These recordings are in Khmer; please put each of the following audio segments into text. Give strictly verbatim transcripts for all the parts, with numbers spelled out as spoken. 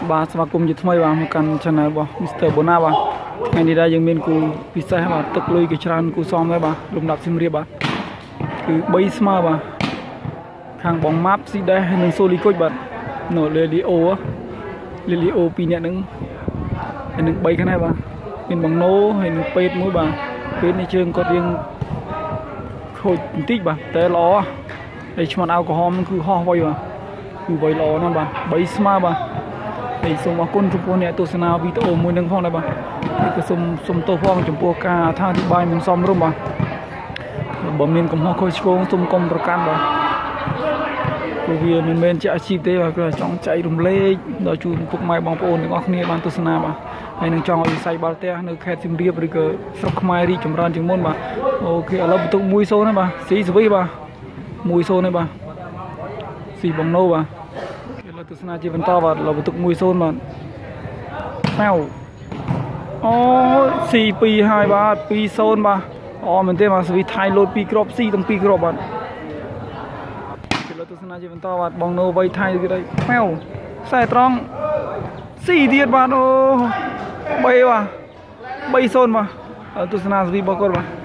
បាទស្វាគមន៍ជាថ្មីបាទមកកាន់ channel របស់ Mister Bona បាទថ្ងៃនេះដែរយើងមានគូពិសេសបាទទឹកលុយក៏ច្រើនគូសមដែរបាទលំដាប់សៀមរាបបាទគឺបីស្មើបាទខាងបងម៉ាប់ស៊ីដេសនិងសូលីគុជបាទនៅលេលីអូលេលីអូពីរនាក់ហ្នឹងហើយនឹងបីខាងនេះបាទមានបងណូហើយនឹងពេតមួយបាទពេតនេះជើងគាត់រៀងខូចបន្តិចបាទតែល្អហើយឆ្មាត់អាល់កុហុលហ្នឹងគឺហោះវៃបាទគឺវៃល្អណាស់បាទបីស្មើបាទហើយសូមអរគុណចំពោះអ្នកទស្សនាវីដេអូមួយនឹងផងដែរបាទហើយក៏សូមសូមទោសផងចំពោះការអត្ថាធិប្បាយមិនសមរម្យបាទបើមានកំហុសខុសឆ្គងសូមកុំប្រកាន់បាទព្រោះវាមិនមែនជាអាជីពទេបាទគឺចង់ចែករំលែកដល់ជូនពុកម៉ែបងប្អូនទាំងអស់គ្នាបានទស្សនាបាទហើយនឹងចង់ឲ្យវិស័យបាល់ទះនៅខេត្តសៀមរាបឬក៏ស្រុកខ្មែររីកចម្រើនជាងមុនបាទអូខេឥឡូវបន្ទុកមួយសូនហើយបាទស៊ីសវីបាទមួយសូនហើយបាទស៊ីបងណូបាទឥឡូវទស្សនាជាបន្តបាទឥឡូវបន្ទុកមួយសូនបាទម៉ៅអូស៊ីពីរហើយបាទពីរសូនបាទអូមែនទេបាទសវីថៃលោតពីរគ្រាប់ស៊ីទាំងពីរគ្រាប់បាទឥឡូវទស្សនាជាបន្តបាទបងណូវៃថៃទៀតហើយម៉ៅខ្សែត្រង់ស៊ីទៀតបាទអូបីបាទបីសូនបាទទស្សនាសវីរបស់គាត់បាទ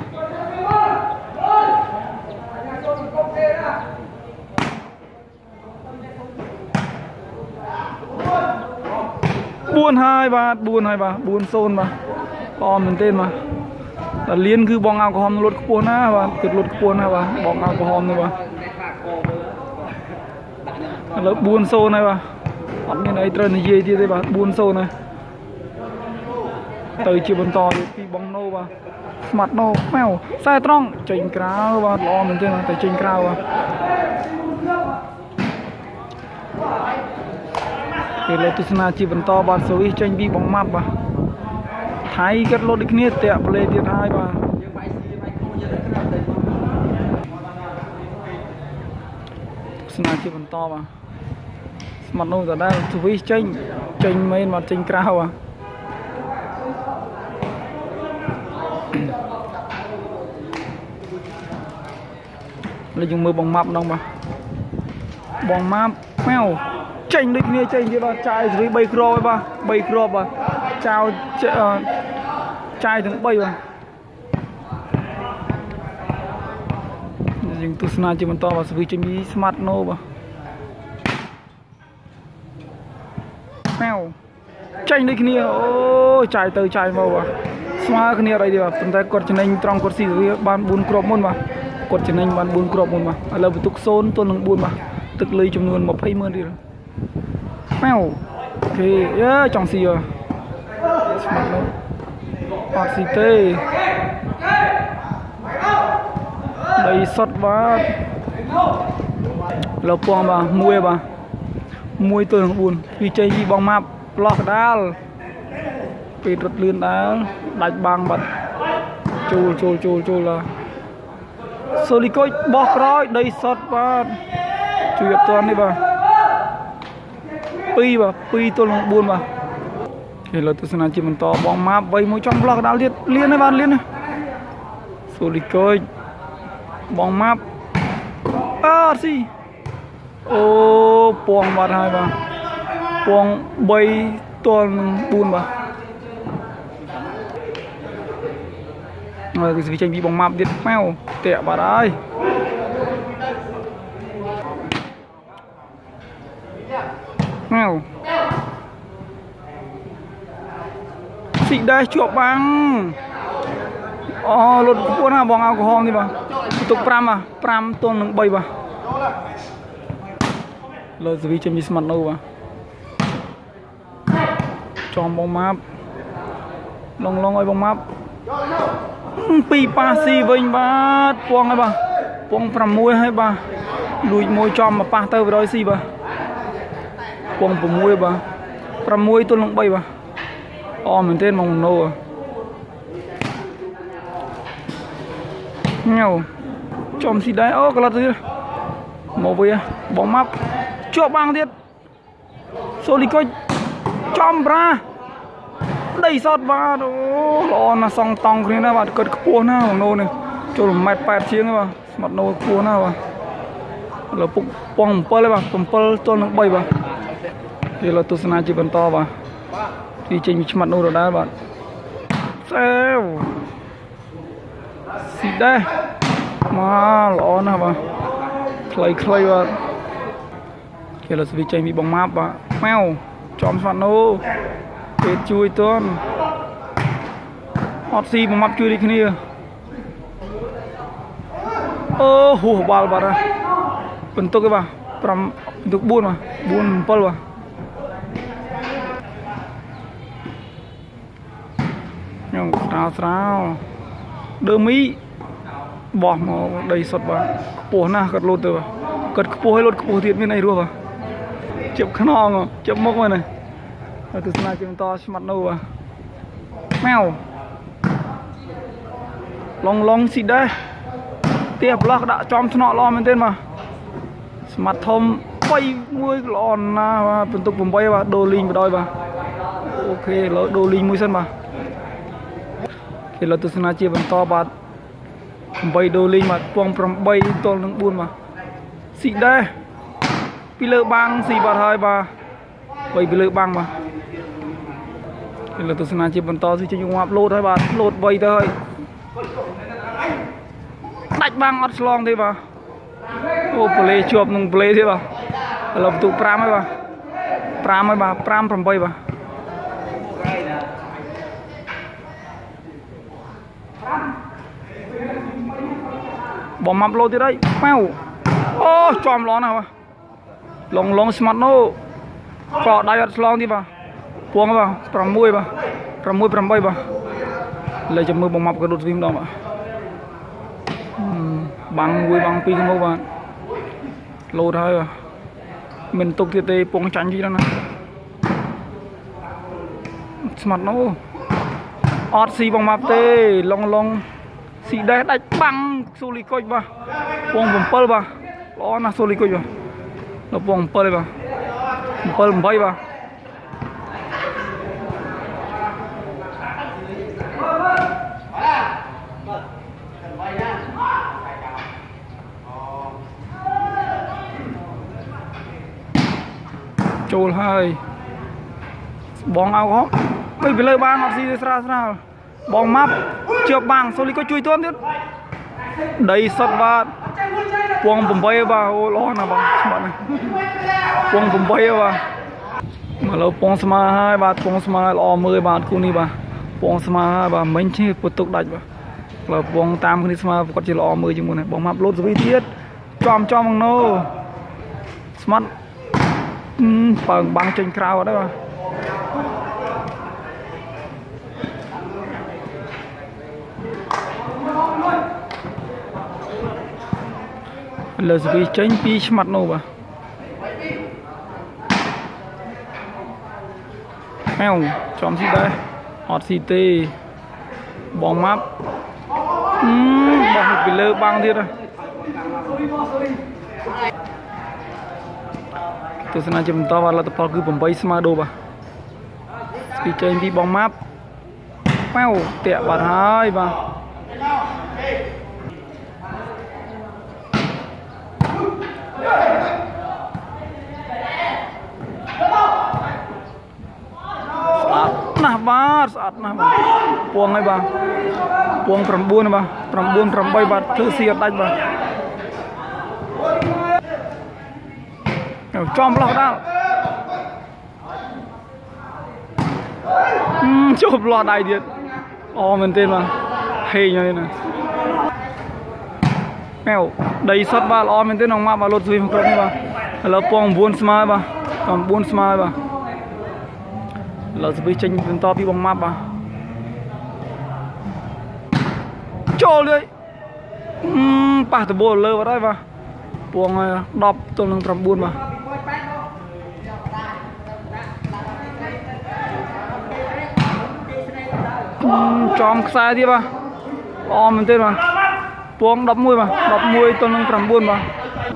បួនហើយបាទបួនហើយបាទបួនសូនបាទល្អមែនទេបាទតែលៀនគឺបងអាល់កុហុលលុតខ្ពស់ណាស់បាទគឺលុតខ្ពស់ណាស់បាទបងអាល់កុហុលនេះបាទឥឡូវបួនសូនហើយបាទអត់មានអីត្រូវនិយាយទៀតទេបាទបួនសូនហើយទៅជាបន្តទៀតពីបងណូបាទស្មាត់ណូម៉ៅខ្សែត្រង់ចេញក្រៅបាទល្អមែនទេតែចេញក្រៅបាទគេលើទស្សនាជាបន្តបាទសូវីសចេញពីបងម៉ាប់បាទថៃគាត់លោតដូចគ្នាតាក់ប្លេទៀតហើយបាទទស្សនាជាបន្តបាទស្មាត់ណូដដែលសូវីសចេញចេញមែនបាទចេញក្រៅបាទលើយើងមើលបងម៉ាប់ម្ដងបាទបងម៉ាប់ម៉ៅចេញដូចគ្នាចេញទៀតបាទចាយសេរីបីគ្រាប់ហើយបាទបីគ្រាប់បាទចៅចាយទាំងបីបាទយើងទស្សនាជាបន្តបាទសេរីចេញពីស្មាត់ណូបាទម៉ៅចេញដូចគ្នាអូចាយទៅចាយមកបាទស្មើគ្នាអីទៀតបាទប៉ុន្តែគាត់ចំណេញត្រង់គាត់ស៊ីសេរីបានបួនគ្រាប់មុនបាទគាត់ចំណេញបានបួនគ្រាប់មុនបាទឥឡូវបន្ទុកសូនទល់នឹងបួនបាទទឹកលុយចំនួនម្ភៃម៉ឺនរៀលម៉ៅអូខេយេចង់ស៊ីស្មាត់ណូអត់ស៊ីទេបីសុតបាទលើពងបាទមួយបាទមួយទល់នឹងបួនពីចេញពីបងម៉ាប់ផ្លោះកដាលពេលរត់លឿនដែរដាច់បាំងបាទចូលចូលចូលចូលសូលីគុជបោះក្រោយដីសុតបាទជួយអត់ទាន់នេះបាទពីរបាទពីរទល់នឹងបួនបាទគេលើទស្សនាជាបន្តបងម៉ាប់បីមួយចំប្លោះកដាលទៀតលៀនហើយបាទលៀនសូលីគុជបងម៉ាប់អត់ស៊ីអូពងបាត់ហើយបាទពងបីទល់នឹងបួនបាទហើយគឺចេញពីបងម៉ាប់ទៀតម៉ៅតាក់បាត់ហើយម៉ៅស៊ីដែរជាប់បាំងអូលុតខ្ពស់ណាបងអាល់កុហុលនេះបាទទុកប្រាំបាទប្រាំទល់នឹងបីបាទលើសវីចេញពីស្មាត់ណូបាទចំបងម៉ាប់ឡងឡងឲ្យបងម៉ាប់ពីប៉ាស៊ីវិញបាទពងហើយបាទពងប្រាំមួយហើយបាទលួចមួយចំមកប៉ះទៅបរយស៊ីបាទពងប្រាំមួយបាទប្រាំមួយទល់នឹងបីបាទអមែនទេមកណូញ៉ៅចំស៊ីដែរអូក្លត់ទៀតមកវិញបងម៉ាប់ជាប់បាំងទៀតសូលីគុជចំប្រាដីសតបាទអូល្អណាស់សងតង់គ្នាណាបាទគាត់ខ្ពស់ណាបងណូនេះចូលម៉ែត្រប៉ែតជាងបាទស្មាត់ណូខ្ពស់ណាបាទលើពុកពង7ហើយបាទ7ទល់នឹង3បាទគេលើទស្សនាជាបន្តបាទទីចេញឆ្មាត់នោះដដែលបាទសែវស៊ីដែរមកល្អណាស់បាទខ្លីខ្លីបាទគេលើស្វីចេញពីបងម៉ាប់បាទម៉ៅចំឆ្មាត់នោះពេលជួយតន់អត់ស៊ីបងម៉ាប់ជួយដូចគ្នាអូហូបាល់បាទបន្ទុកទេបាទប្រាំបន្ទុកបួនបាទបួន7បាទញ៉ាំស្រាវស្រាវដើមីបោះមកដីសុតបាទខ្ពស់ណាស់គាត់លូតទៅបាទគាត់ខ្ពស់ឲ្យលូតខ្ពស់ទៀតមានអីរស់បាទជិបខ្នងជិបមុខមកនេះហើយទស្សនាជាបន្តឆ្មាត់នោះបាទម៉ៅឡងឡងស៊ីដែរទៀបឡោះដាក់ចំថ្នាក់ល្អមែនទេបាទស្មាត់ធំបីមួយល្អណាស់បាទបន្ទុក8បាទដូលីងបដ ாய் បាទអូខេឥឡូវដូលីងមួយសិនបាទគេលើទស្សនាជាបន្តបាទ8ដូលីងបាទពង8ទល់នឹង4បាទស៊ីដែរពីលើបាំងស៊ីបាត់ហើយបាទបីពីលើបាំងបាទគេលើទស្សនាជាបន្តស៊ីជិះងាប់លោតហើយបាទលោត3ទៅហើយដាច់បាំងអត់ឆ្លងទេបាទអូប្លេជាប់នឹងប្លេទេបាទឥឡូវបន្ទុក5ហើយបាទ5ហើយបាទ5 8បាទបងម៉ាប់លោទៀតហើយម៉ៅអូចំល្អណាស់បាទឡងឡងស្មាត់នោះក៏ដៃអត់ឆ្លងទៀតបាទពងបាទ6បាទ6 8បាទលើចាំមើលបងម៉ាប់ក៏ដុតវិញម្ដងបាទបាំងមួយបាំងពីរមកបាទលោតហើយបាទមិនទុកទៀតទេពងចាញ់យីដល់ណាស្មាត់នោះអត់ស៊ីបងម៉ាប់ទេឡងឡងស៊ីដែរដាច់បាំងស៊ូលីកុចបាទពង7បាទល្អណាស់ស៊ូលីកុចបាទដល់ពង7ទេបាទ7 8បាទចូលហើយបងអោហ៎មិនពីលើបានអត់ស៊ីទេស្រាលស្រាលបងម៉ាប់ជាប់បាំងស៊ូលីក៏ជួយទាន់ទៀតដីសុតបាទពង8បាទអូល្អណាស់បាទស្មាត់ណាស់ពង8បាទមកលើពងស្មើហើយបាទពងស្មើល្អមើលបាទគូនេះបាទពងស្មើហើយបាទមិញឈឺពុតទុកដាច់បាទលើពងតាមគ្នាស្មើគាត់ជាល្អមើលជាងមុនបងម៉ាប់លោតសវីទៀតចំចំហ្នឹងណូស្មាត់បើបាំងចេញក្រៅអត់ទេបាទលើសវីចេញពីឆ្មាត់នោះបាទម៉ៅចំស៊ីដែរអត់ស៊ីទេបងម៉ាប់បោះពីលើបាំងទៀតទស្សនាជាបន្តបាទលទ្ធផលគឺ8ស្មើដូបាទស្ពីចេញពីបងម៉ាប់ម៉ៅតាក់បាត់ហើយបាទណាស់បាទស្អាតណាស់បាទពងហើយបាទពង9បាទ9 8បាទធ្វើស៊ីអត់ដាច់បាទចំផ្លោះដល់ជប់ផ្លោះដៃទៀតអូមែនទេបាទហេងហើយណាម៉ែដីសុតបាទល្អមែនទេនងម៉ាប់បាទលុតស្វីមកគ្រប់នេះបាទឥឡូវពង9ស្មើបាទ9ស្មើបាទឥឡូវស្វីចេញបន្តពីបងម៉ាប់បាទចូលលេប៉ះដបូលលើបាត់ហើយបាទពង10ទល់នឹង9បាទចំខ្សែទៀតបាទល្អមែនទេបាទពង11បាទ11ទល់នឹង9បាទ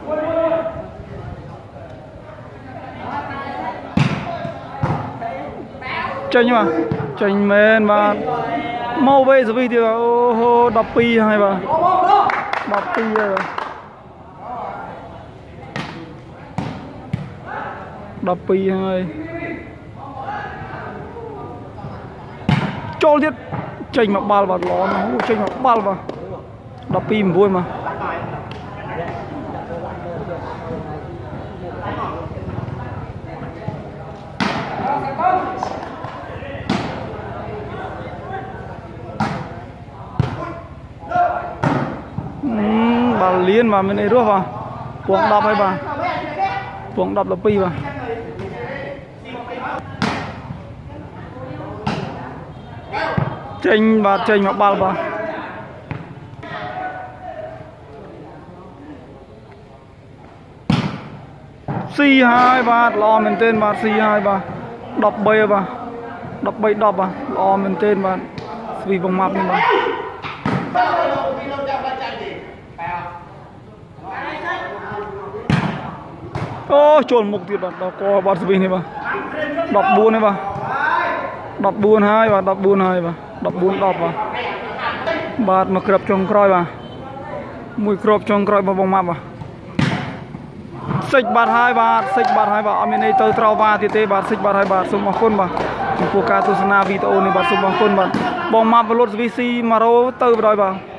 ចេញបាទចេញមែនបាទមកវេសវីទៀតអូហូ12ហើយបាទ12ហើយបាទ12ហើយ trôi tiết chênh mà bal vào lò nó chênh mà bal vào đập pin vui mà uhm, bà liên vào bên này rút vào cuồng đập hay bà cuồng đập đập pi vào chênh và chênh mà bal vào xê hai ba lo mình tên và xê hai ba đập bay và đập bay đập và lo mình tên và vì vòng map nên mà ô trồn mục tiệt đập co bát gì này mà đập buôn này mà đập buôn hai và đập buôn hai và đập buôn đập và bát mà crop trong coi và mùi crop trong coi vào vòng map và xích bát hai bát xích bát hai bát ở bên đây tơ trâu ba thì tê bát xích bát hai bát sum bằng khôn bát chúng cô cá tu sana video này bát sum bằng khôn bát bom map và lốt vê xê mà đâu tơ vào đó bát